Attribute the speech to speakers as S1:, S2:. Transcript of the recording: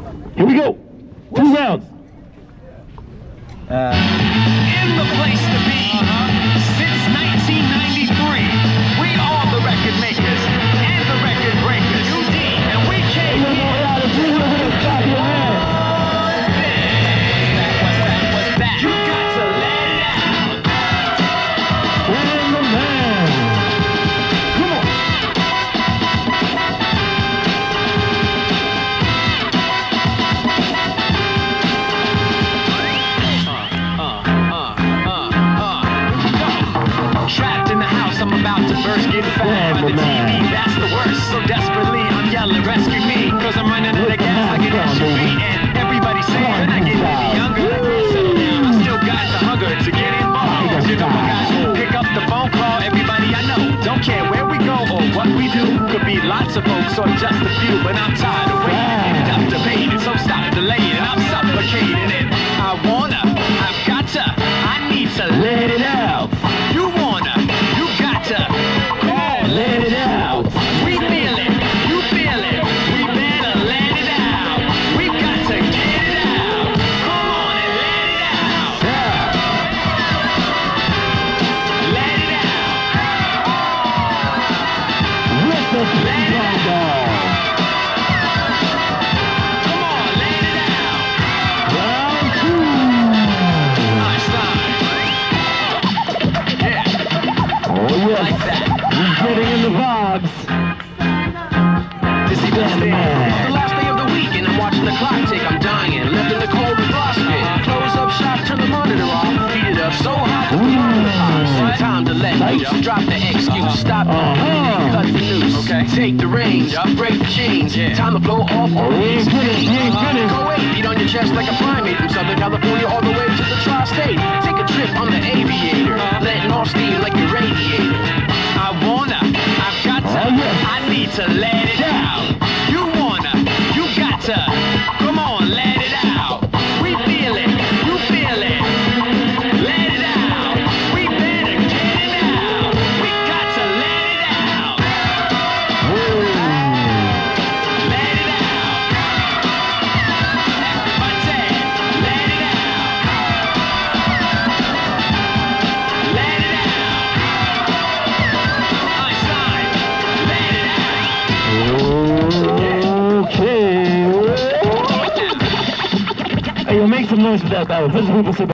S1: Here we go. 2 rounds.
S2: In the place to be. Since 1993, we are the record makers and the record breakers. UD, and we came here. What's that? You got to let it out.
S1: And the man. Come on.
S2: Trapped in the house, I'm about to burst, getting fat by the TV. That's the worst. So desperately, I'm yelling, rescue me, cause I'm running out of gas like an SUV. And everybody's saying that I get any younger. Settle down, I still got the hunger to get involved. You know, I got pick up the phone, call everybody I know. Don't care where we go or what we do. Could be lots of folks or just a few, but I'm tired of waiting. Enough debating, so stop delaying. I'm suffocating it. I wanna, I've got to, I need to let it out. You wanna, you got to, come on, let it out. We feel it, you feel it, we better let it out. We got to get it out. Come on and let it out. Let it out.
S1: Let the
S2: Let it out.
S1: ball.
S2: Come on, let it out.
S1: Round 2.
S2: Einstein. Yeah,
S1: Oh, yes.
S2: like that.
S1: He's getting in the vibes.
S2: Does he understand? It's the last day of the week and I'm watching the clock tick. I'm dying, left in the cold with frostbite. Close up shop, turn the monitor off. Heat it up so hot, the monitor pops. Time to let loose. Drop the excuse, stop the bleeding, cut the noose. Okay. Take the reins, break the chains. Time to blow off all these pains. Go 8 feet on your chest like a primate from Southern California all the way to the tri-state. Take a trip on the aviator, letting off steam like your radiator. I wanna, I've got to, I need to let it out. You wanna, you got to, come on, let it out. We feel it, you feel it, let it out. We better get it out. We got to let it out. Let it out. Everybody say, let it out. Let it out. Einstein, let it out.
S1: Okay. Hey, yo, make some noise for that battle. Put some people sit back.